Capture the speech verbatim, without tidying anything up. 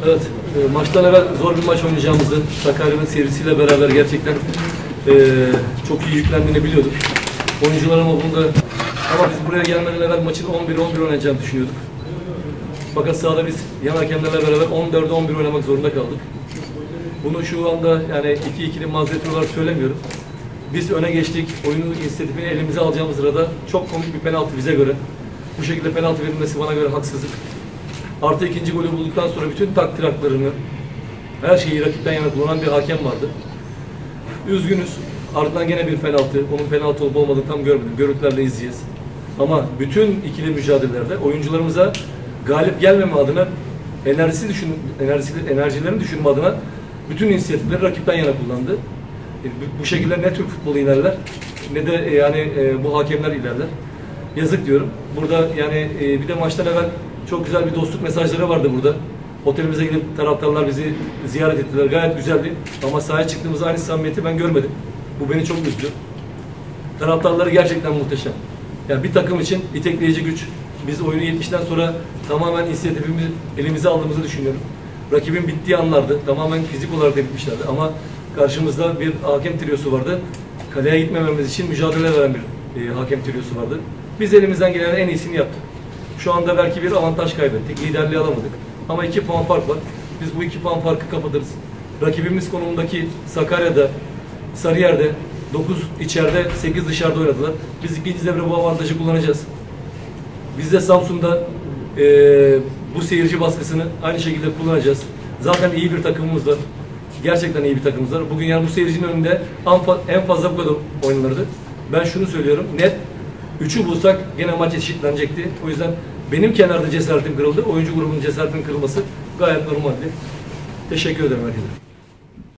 Evet, e, maçtan evvel zor bir maç oynayacağımızı, Sakarya'nın seyircisiyle beraber gerçekten e, çok iyi yüklendiğini biliyorduk. Oyuncular ama bunda, ama biz buraya gelmeden evvel maçın on bir on bir oynayacağını düşünüyorduk. Fakat sahada biz yan hakemlerle beraber on dörde on bir oynamak zorunda kaldık. Bunu şu anda yani iki ikili mazeret olarak söylemiyorum. Biz öne geçtik, oyunun inisiyatifini elimize alacağımız sırada çok komik bir penaltı bize göre. Bu şekilde penaltı verilmesi bana göre haksızlık. Artı ikinci golü bulduktan sonra bütün takdir haklarını, her şeyi rakipten yana kullanan bir hakem vardı. Üzgünüz. Ardından gene bir penaltı. Onun penaltı olup olmadığını tam görmedim. Görüntülerle izleyeceğiz. Ama bütün ikili mücadelelerde oyuncularımıza galip gelmeme adına enerjisi düşün, enerjisi, enerjilerini düşünme adına bütün inisiyatifleri rakipten yana kullandı. Bu şekilde ne Türk futbolu ilerler ne de yani bu hakemler ilerler. Yazık diyorum. Burada yani bir de maçtan evvel çok güzel bir dostluk mesajları vardı burada. Otelimize gidip taraftarlar bizi ziyaret ettiler. Gayet güzeldi. Ama sahaya çıktığımızda aynı samimiyeti ben görmedim. Bu beni çok üzdü. Taraftarları gerçekten muhteşem. Yani bir takım için itekleyici güç. Biz oyunu yetmişten sonra tamamen inisiyatifimizi elimize aldığımızı düşünüyorum. Rakibin bittiği anlardı. Tamamen fizik olarak da bitmişlerdi. Ama karşımızda bir hakem triosu vardı. Kaleye gitmememiz için mücadele veren bir e, hakem triosu vardı. Biz elimizden gelen en iyisini yaptık. Şu anda belki bir avantaj kaybettik. Liderliği alamadık. Ama iki puan fark var. Biz bu iki puan farkı kapatırız. Rakibimiz konumundaki Sakarya'da, Sarıyer'de dokuz içeride, sekiz dışarıda oynadılar. Biz ikinci devre bu avantajı kullanacağız. Biz de Samsun'da e, bu seyirci baskısını aynı şekilde kullanacağız. Zaten iyi bir takımımız var. Gerçekten iyi bir takımımız var. Bugün yani bu seyircinin önünde en fazla bu kadar oynanırdı. Ben şunu söylüyorum, net üçü bulsak gene maç eşitlenecekti. O yüzden benim kenarda cesaretim kırıldı. Oyuncu grubunun cesaretinin kırılması gayet normaldi. Teşekkür ederim herkese.